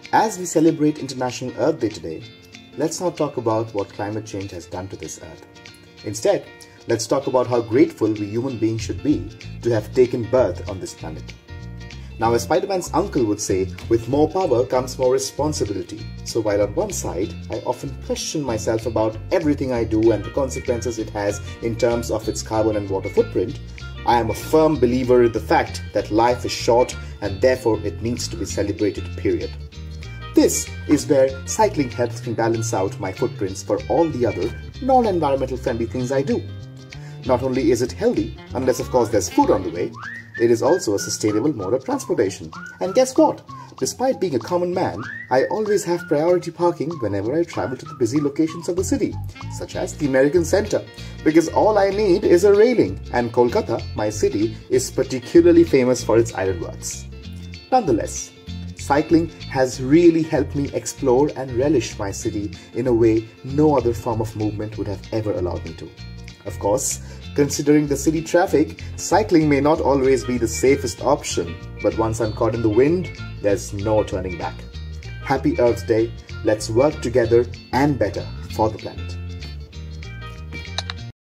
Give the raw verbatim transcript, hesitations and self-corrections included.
As we celebrate International Earth Day today, let's not talk about what climate change has done to this earth. Instead, let's talk about how grateful we human beings should be to have taken birth on this planet. Now, as Spider-Man's uncle would say, with more power comes more responsibility. So while on one side, I often question myself about everything I do and the consequences it has in terms of its carbon and water footprint, I am a firm believer in the fact that life is short and therefore it needs to be celebrated, period. This is where cycling helps me balance out my footprints for all the other non-environmental friendly things I do. Not only is it healthy, unless of course there's food on the way, it is also a sustainable mode of transportation. And guess what? Despite being a common man, I always have priority parking whenever I travel to the busy locations of the city, such as the American Center, because all I need is a railing, and Kolkata, my city, is particularly famous for its ironworks. Nonetheless, cycling has really helped me explore and relish my city in a way no other form of movement would have ever allowed me to. Of course, considering the city traffic, cycling may not always be the safest option, but once I'm caught in the wind, there's no turning back. Happy Earth Day. Let's work together and better for the planet.